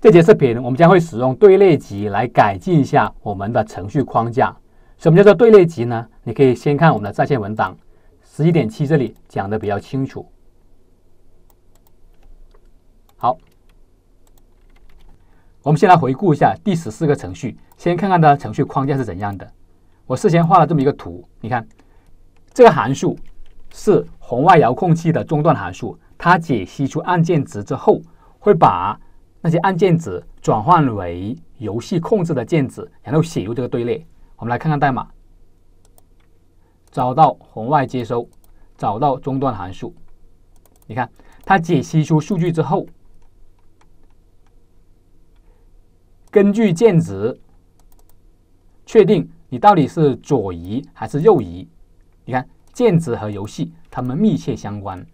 这节视频我们将会使用队列集来改进一下我们的程序框架。什么叫做队列集呢？你可以先看我们的在线文档11.7，这里讲的比较清楚。好，我们先来回顾一下第14个程序，先看看它的程序框架是怎样的。我事先画了这么一个图，你看这个函数是红外遥控器的中断函数，它解析出按键值之后，会把那些按键值转换为游戏控制的键值，然后写入这个队列。我们来看看代码，找到红外接收，找到中断函数。你看，它解析出数据之后，根据键值确定你到底是左移还是右移。你看，键值和游戏它们密切相关。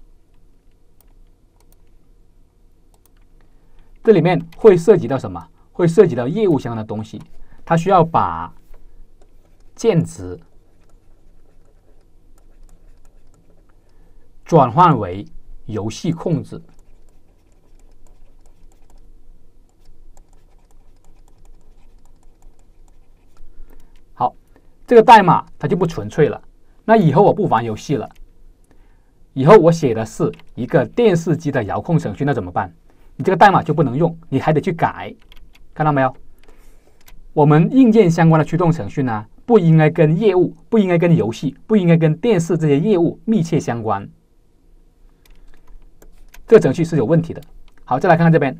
这里面会涉及到什么？会涉及到业务相关的东西，它需要把键值转换为游戏控制。好，这个代码它就不纯粹了。那以后我不玩游戏了，以后我写的是一个电视机的遥控程序，那怎么办？你这个代码就不能用，你还得去改，看到没有？我们硬件相关的驱动程序呢，不应该跟业务，不应该跟游戏，不应该跟电视这些业务密切相关。这个程序是有问题的。好，再来看看这边，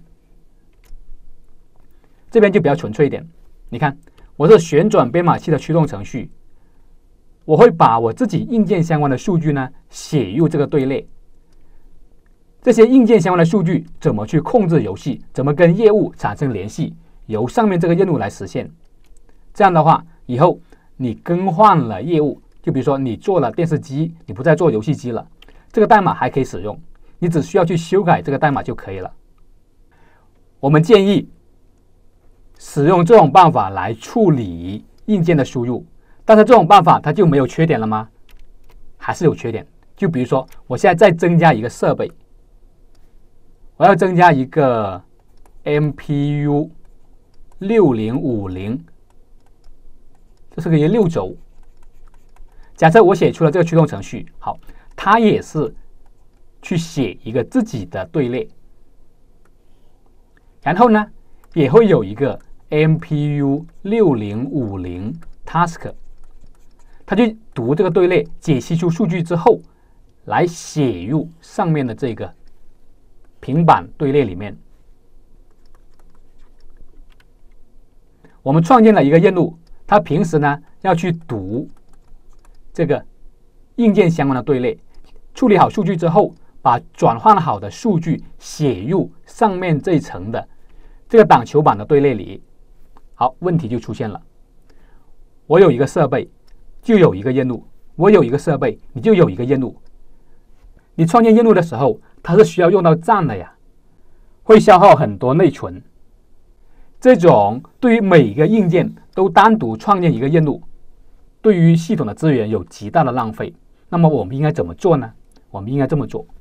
这边就比较纯粹一点。你看，我是旋转编码器的驱动程序，我会把我自己硬件相关的数据呢写入这个队列。这些硬件相关的数据怎么去控制游戏，怎么跟业务产生联系，由上面这个任务来实现。这样的话，以后你更换了业务，就比如说你做了电视机，你不再做游戏机了，这个代码还可以使用，你只需要去修改这个代码就可以了。我们建议使用这种办法来处理硬件的输入，但是这种办法它就没有缺点了吗？还是有缺点。就比如说，我现在再增加一个设备，我要增加一个 MPU 6050，这是个6轴。假设我写出了这个驱动程序，好，它也是去写一个自己的队列，然后呢，也会有一个 MPU 6050 task， 它去读这个队列，解析出数据之后，来写入上面的这个平板队列里面。我们创建了一个任务，它平时呢要去读这个硬件相关的队列，处理好数据之后，把转换好的数据写入上面这一层的这个挡球板的队列里。好，问题就出现了。我有一个设备，就有一个任务；我有一个设备，你就有一个任务。你创建任务的时候，它是需要用到RAM的呀，会消耗很多内存。这种对于每一个硬件都单独创建一个任务，对于系统的资源有极大的浪费。那么我们应该怎么做呢？我们应该这么做。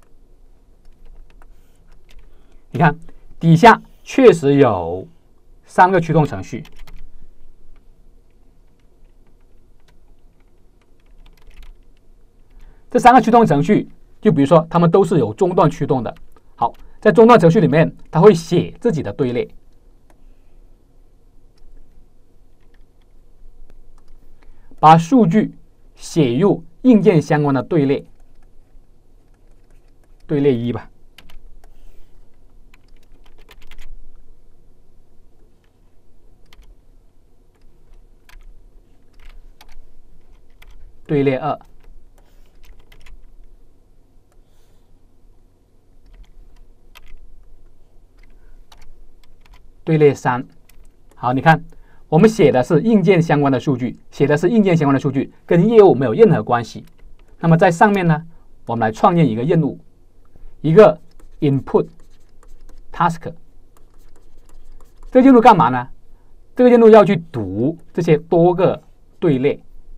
你看，底下确实有3个驱动程序。这3个驱动程序，就比如说，它们都是有中断驱动的。好，在中断程序里面，它会写自己的队列，把数据写入硬件相关的队列，队列1吧。队列2，队列3。好，你看，我们写的是硬件相关的数据，跟业务没有任何关系。那么在上面呢，我们来创建一个任务，一个 input task。这个任务干嘛呢？这个任务要去读这些多个队列，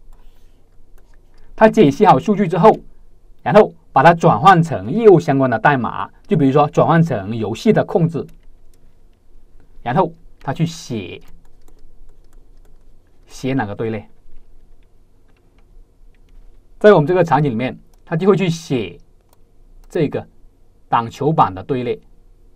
它解析好数据之后，然后把它转换成业务相关的代码，就比如说转换成游戏的控制。 然后他去写哪个队列。在我们这个场景里面，他就会去写这个挡球板的队列。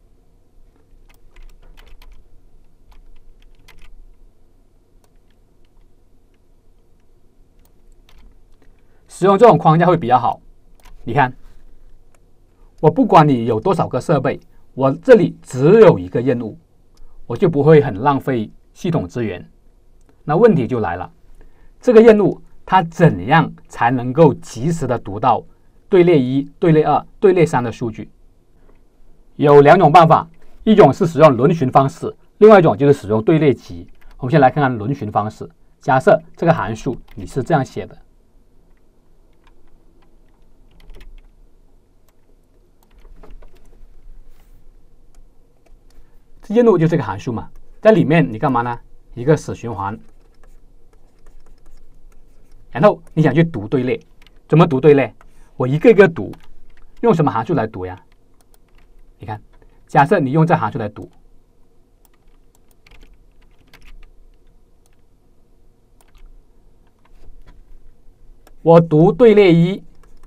使用这种框架会比较好。你看，我不管你有多少个设备，我这里只有一个任务，我就不会很浪费系统资源。那问题就来了，这个任务它怎样才能够及时的读到队列1、队列2、队列3的数据？有2种办法，一种是使用轮询方式，另外一种就是使用队列集。我们先来看看轮询方式。假设这个函数你是这样写的。任务就这个函数嘛，在里面你干嘛呢？一个死循环，然后你想去读队列，怎么读队列？我一个一个读，用什么函数来读呀？你看，假设你用这函数来读，我读队列1，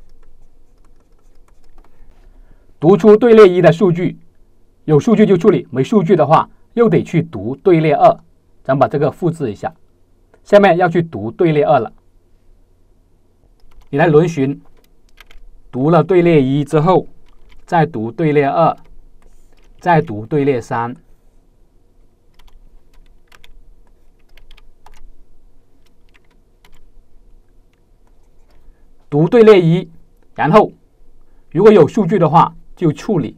读出队列1的数据。有数据就处理，没数据的话又得去读队列2。咱把这个复制一下，下面要去读队列2了。你来轮询，读了队列1之后，再读队列2，再读队列3。读队列1，然后如果有数据的话就处理。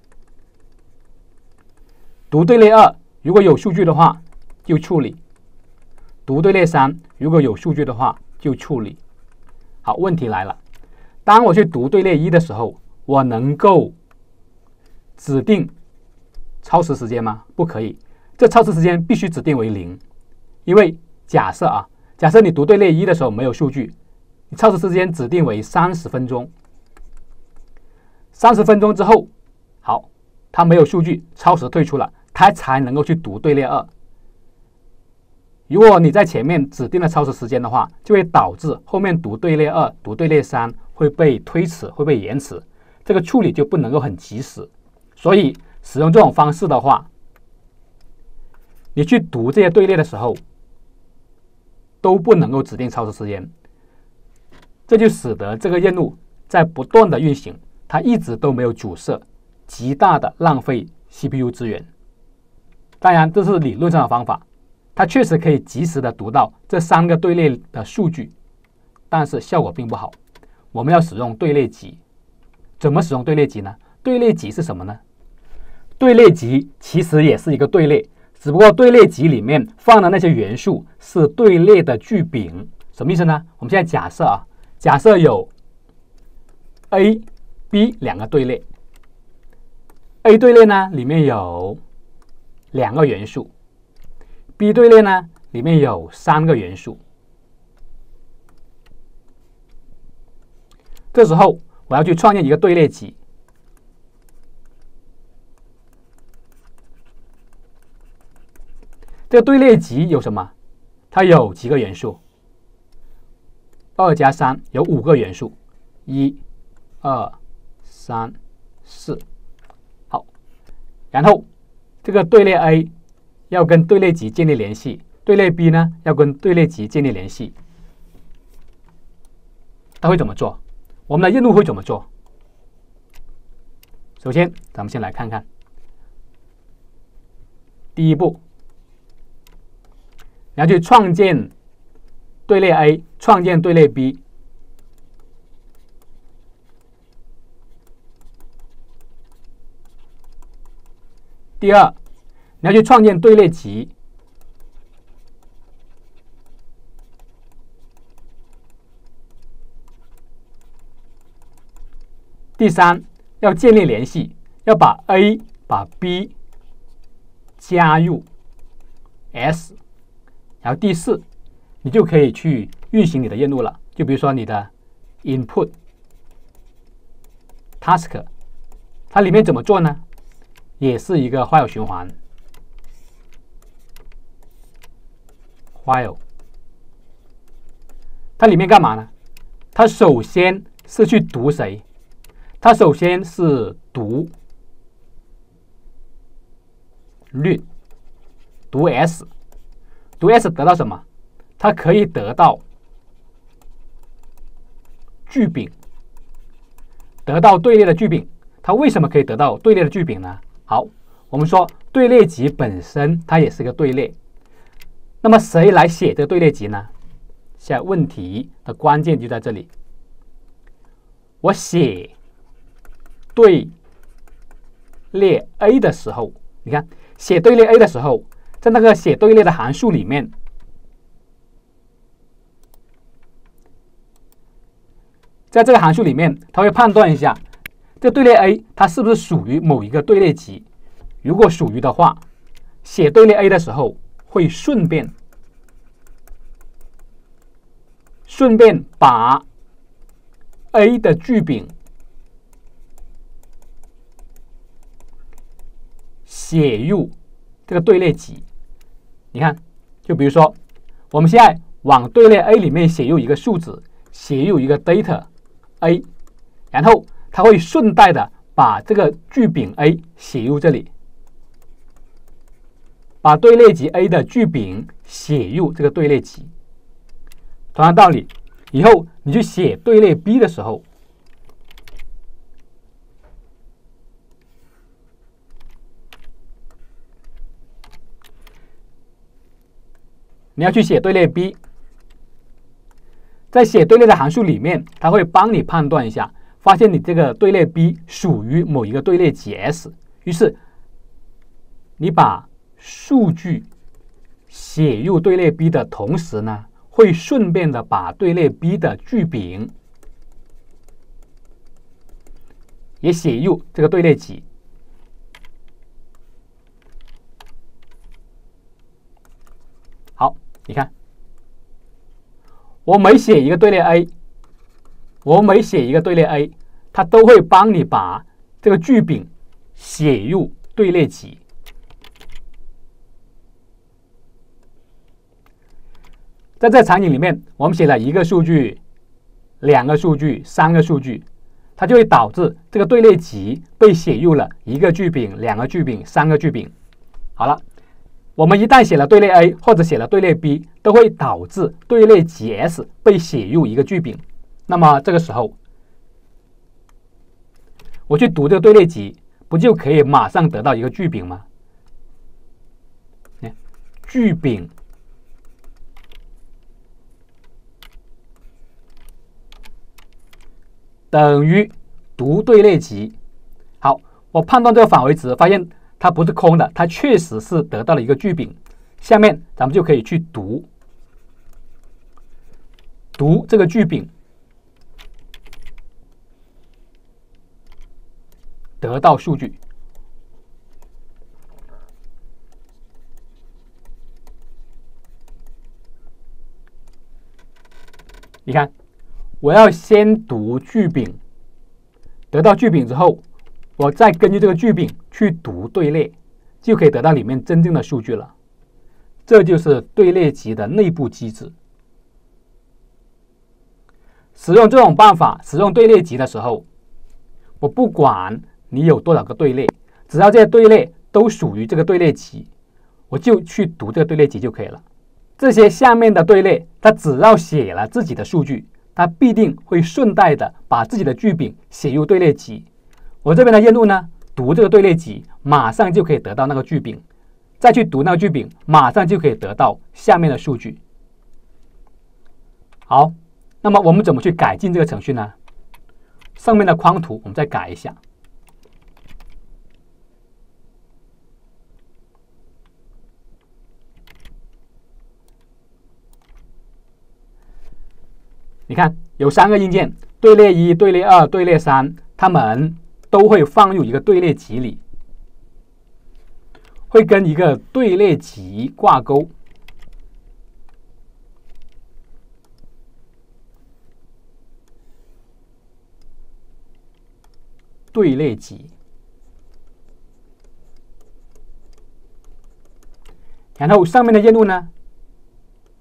读队列2，如果有数据的话就处理；读队列3，如果有数据的话就处理。好，问题来了，当我去读队列1的时候，我能够指定超时时间吗？不可以，这超时时间必须指定为0，因为假设你读队列1的时候没有数据，你超时时间指定为30分钟。30分钟之后，好，它没有数据，超时退出了。它才能够去读队列2。如果你在前面指定了超时时间的话，就会导致后面读队列2、读队列3会被推迟，会被延迟，这个处理就不能够很及时。所以使用这种方式的话，你去读这些队列的时候都不能够指定超时时间，这就使得这个任务在不断的运行，它一直都没有阻塞，极大的浪费 CPU 资源。当然，这是理论上的方法，它确实可以及时的读到这3个队列的数据，但是效果并不好。我们要使用队列集。怎么使用队列集呢？队列集是什么呢？队列集其实也是一个队列，只不过队列集里面放的那些元素是队列的句柄。什么意思呢？我们现在假设有 A、B 2个队列。A 队列呢里面有2个元素 ，B 队列呢里面有3个元素。这时候我要去创建一个队列集。这个队列集有什么？它有几个元素？2加3有5个元素，1、2、3、4。好，然后这个队列 A 要跟队列集建立联系，队列 B 呢要跟队列集建立联系。它会怎么做？我们的任务会怎么做？首先，咱们先来看看第一步，你要去创建队列 A， 创建队列 B。第二，你要去创建队列集。第三，要建立联系，要把 A 把 B 加入 S， 然后第四，你就可以去运行你的任务了。就比如说你的 input task， 它里面怎么做呢？也是一个while循环。 while， 它里面干嘛呢？它首先是去读谁？它首先是读 read， 读 s， 读 s 得到什么？它可以得到句柄，得到队列的句柄。它为什么可以得到队列的句柄呢？好，我们说队列集本身它也是个队列，那么谁来写这个队列集呢？现在问题的关键就在这里。我写队列 A 的时候，你看写队列 A 的时候，在那个写队列的函数里面，在这个函数里面，它会判断一下这个队列 A 它是不是属于某一个队列集。如果属于的话，写队列 A 的时候会顺便把 A 的句柄写入这个队列集。你看，就比如说，我们现在往队列 A 里面写入一个数字，写入一个 data A， 然后它会顺带的把这个句柄 A 写入这里，把队列集 A 的句柄写入这个队列集。同样道理，以后你去写队列 B 的时候，你要去写队列 B， 在写队列的函数里面，它会帮你判断一下，发现你这个队列 B 属于某一个队列集 S， 于是你把数据写入队列 B 的同时呢，会顺便的把队列 B 的句柄也写入这个队列集。好，你看，我每写一个队列 A， 它都会帮你把这个句柄写入队列集。在这个场景里面，我们写了一个数据、两个数据、三个数据，它就会导致这个队列集被写入了一个句柄、两个句柄、三个句柄。好了，我们一旦写了队列 A 或者写了队列 B， 都会导致队列集 S 被写入一个句柄。那么这个时候，我去读这个队列集，不就可以马上得到一个句柄吗？句柄等于读队列集。好，我判断这个返回值，发现它不是空的，它确实是得到了一个句柄。下面咱们就可以去读这个句柄，得到数据。你看，我要先读句柄，得到句柄之后，我再根据这个句柄去读队列，就可以得到里面真正的数据了。这就是队列集的内部机制。使用这种办法，使用队列集的时候，我不管你有多少个队列，只要这些队列都属于这个队列集，我就去读这个队列集就可以了。这些下面的队列，它只要写了自己的数据，它必定会顺带的把自己的句柄写入队列集。我这边的任务呢，读这个队列集，马上就可以得到那个句柄，再去读那个句柄，马上就可以得到下面的数据。好，那么我们怎么去改进这个程序呢？上面的框图我们再改一下。你看，有三个硬件，队列1、队列2、队列3，它们都会放入一个队列集里，会跟一个队列集挂钩。队列集，然后上面的任务呢，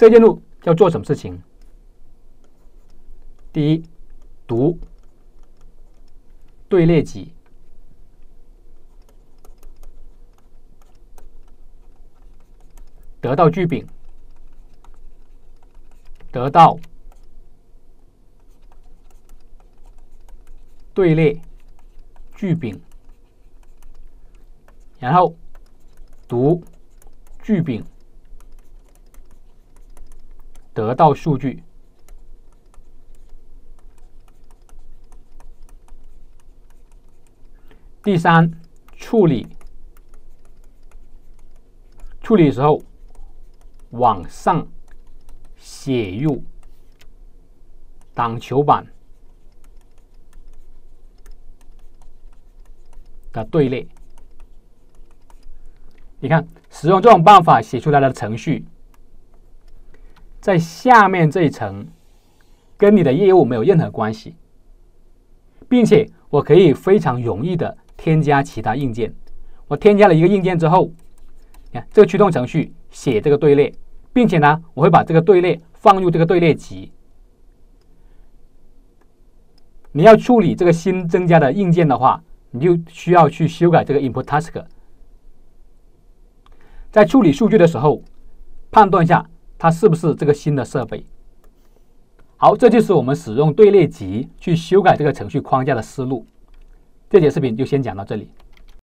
这件路要做什么事情？第一，读队列集，得到句柄，得到队列句柄，然后读句柄，得到数据。第三，处理的时候往上写入挡球板的队列。你看，使用这种办法写出来的程序，在下面这一层跟你的业务没有任何关系，并且我可以非常容易的添加其他硬件。我添加了一个硬件之后，这个驱动程序写这个队列，并且呢，我会把这个队列放入这个队列集。你要处理这个新增加的硬件的话，你就需要去修改这个 input task。在处理数据的时候，判断一下它是不是这个新的设备。好，这就是我们使用队列集去修改这个程序框架的思路。这节视频就先讲到这里。